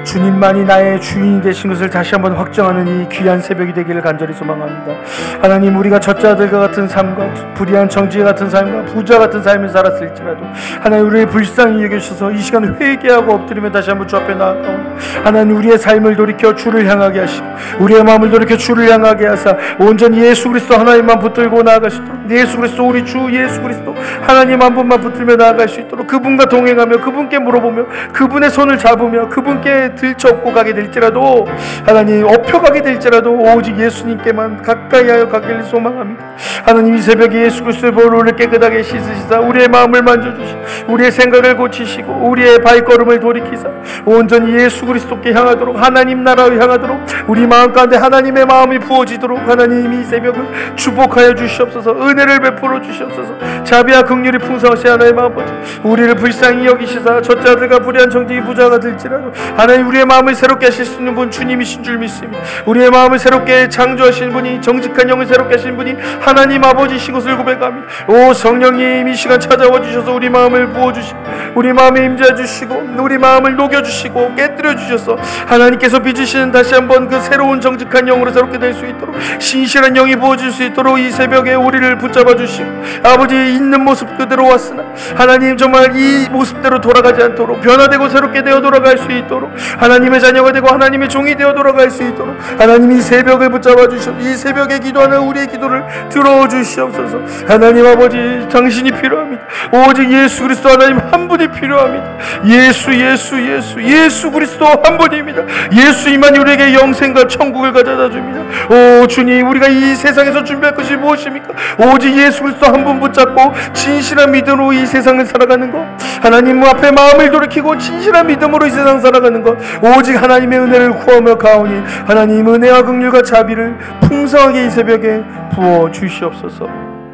B: 주님만이 나의 주인이 되신 것을 다시 한번 확정하는 이 귀한 새벽이 되기를 간절히 소망합니다. 하나님, 우리가 젖자들과 같은 삶과 불의한 정지 같은 삶과 부자 같은 삶을 살았을지라도 하나님, 우리를 불쌍히 여기셔서 이 시간 회개하고 엎드리며 다시 한번 주 앞에 나아가오니 하나님, 우리의 삶을 돌이켜 주를 향하게 하시고 우리의 마음을 돌이켜 주를 향하게 하사 온전히 예수 그리스도 하나님만 붙들고 나아가시도록, 예수 그리스도 우리 주 예수 그리스도 하나님 한 분만 붙들며 나아갈 수 있도록 그분과 동행하며 그분께 물어보며 그분의 손을 잡으며 그분께 들쳐업고 가게 될지라도 하나님, 업혀가게 될지라도 오직 예수님께만 가까이 하여 가기를 소망합니다. 하나님, 이 새벽에 예수 그리스도의 보혈을 깨끗하게 씻으시사 우리의 마음을 만져주시고 우리의 생각을 고치시고 우리의 발걸음을 돌이키사 온전히 예수 그리스도께 향하도록, 하나님 나라로 향하도록 우리 마음 가운데 하나님의 마음이 부어지도록 하나님, 이 새벽을 축복하여 주시옵소서. 은혜를 베풀어 주시옵소서. 자비와 긍휼이 풍성하신 하나님 아버지, 우리를 불쌍히 여기시사 젖자들과 불의한 정직이 부자가 될지라도 하나님, 우리의 마음을 새롭게 하실 수 있는 분 주님이신 줄 믿습니다. 우리의 마음을 새롭게 창조하신 분이, 정직한 영을 새롭게 하신 분이 하나님 아버지신 것을 고백합니다. 오 성령님, 이 시간 찾아와 주셔서 우리 마음을 부어주시고 우리 마음에 임재해 주시고 우리 마음을 녹여주시고 깨뜨려 주셔서 하나님께서 빚으시는 다시 한번 그 새로운 정직한 영으로 새롭게 될 수 있도록, 신실한 영이 부어질 수 있도록 이 새벽에 우리를 붙잡아 주시고 아버지, 있는 모습 그대로 왔으나 하나님, 정말 이 모습대로 돌아가지 않도록 변화되고 새롭게 되어 돌아갈 수 있도록, 하나님의 자녀가 되고 하나님의 종이 되어 돌아갈 수 있도록 하나님, 이 새벽을 붙잡아 주시옵소서. 이 새벽에 기도하는 우리의 기도를 들어 주시옵소서. 하나님 아버지, 당신이 필요합니다. 오직 예수 그리스도 하나님 한 분이 필요합니다. 예수 예수 예수 예수 그리스도 한 분입니다. 예수님만이 우리에게 영생과 천국을 가져다 줍니다. 오 주님, 우리가 이 세상에서 준비할 것이 무엇입니까? 오직 예수 그리스도 한 분 붙잡고 진실한 믿음으로 이 세상을 살아가는 것, 하나님 앞에 마음을 돌이키고 진실한 믿음으로 이 세상 살아가는 것, 오직 하나님의 은혜를 구하며 가오니 하나님, 은혜와 긍휼과 자비를 풍성하게 이 새벽에 부어 주시옵소서.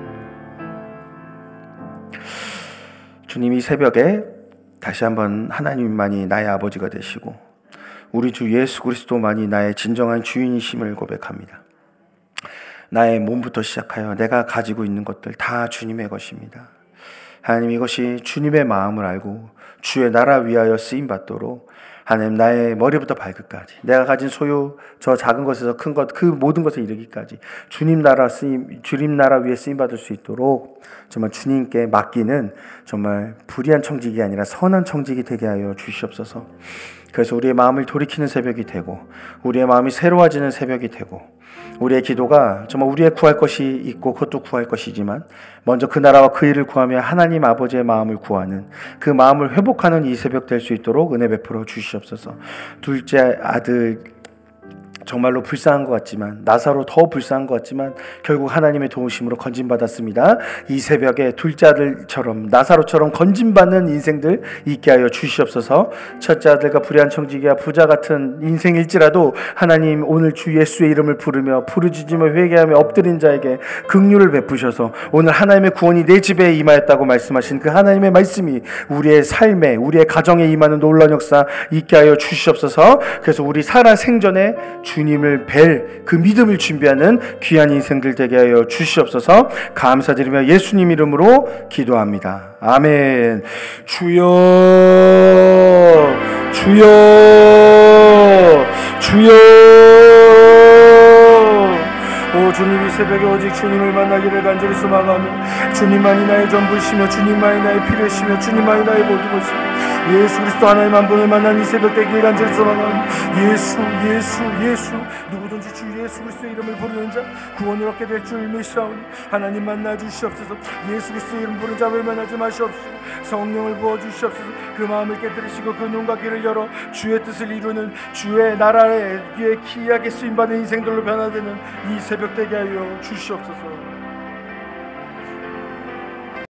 A: 주님, 이 새벽에 다시 한번 하나님만이 나의 아버지가 되시고 우리 주 예수 그리스도만이 나의 진정한 주인이심을 고백합니다. 나의 몸부터 시작하여 내가 가지고 있는 것들 다 주님의 것입니다. 하나님, 이것이 주님의 마음을 알고 주의 나라 위하여 쓰임받도록 하나님, 나의 머리부터 발끝까지 내가 가진 소유, 저 작은 것에서 큰 것, 그 모든 것에 이르기까지 주님 나라 쓰임, 주님 나라 위에 쓰임받을 수 있도록 정말 주님께 맡기는 정말 불의한 청직이 아니라 선한 청직이 되게 하여 주시옵소서. 그래서 우리의 마음을 돌이키는 새벽이 되고 우리의 마음이 새로워지는 새벽이 되고 우리의 기도가 정말 우리의 구할 것이 있고 그것도 구할 것이지만 먼저 그 나라와 그 일을 구하며 하나님 아버지의 마음을 구하는 그 마음을 회복하는 이 새벽 될 수 있도록 은혜 베풀어 주시옵소서. 둘째 아들 정말로 불쌍한 것 같지만, 나사로 더 불쌍한 것 같지만 결국 하나님의 도우심으로 건진받았습니다. 이 새벽에 둘째 아들처럼 나사로처럼 건진받는 인생들 있게 하여 주시옵소서. 첫째 아들과 불의한 청지기와 부자 같은 인생일지라도 하나님, 오늘 주 예수의 이름을 부르며 부르짖으며 회개하며 엎드린 자에게 긍휼을 베푸셔서 오늘 하나님의 구원이 내 집에 임하였다고 말씀하신 그 하나님의 말씀이 우리의 삶에, 우리의 가정에 임하는 놀라운 역사 있게 하여 주시옵소서. 그래서 우리 살아 생전에 주님을 뵐 그 믿음을 준비하는 귀한 인생들 되게 하여 주시옵소서. 감사드리며 예수님 이름으로 기도합니다. 아멘. 주여, 주여, 주여. 오 주님, 이 새벽에 오직 주님을 만나기를 간절히 소망하며 주님만이 나의 전부이시며 주님만이 나의 필요이시며 주님만이 나의 모든 것이며 예수 그리스도 하나님 한 분을 만난 이 새벽 되기를 간절히 소망하며 예수 예수 예수 누구든지 주 예수 그리스도의 이름을 부르는 자 구원을 얻게 될 줄 믿사오니 하나님 만나 주시옵소서. 예수 그리스도의 이름 부르는 자를 만나지 마시옵소서. 성령을 부어 주시옵소서. 그 마음을 깨뜨리시고 그 눈과 귀를 열어 주의 뜻을 이루는 주의 나라에 귀에 기이하게 쓰임받는 인생들로 변화되는 이 새벽 되게 하여 주시옵소서.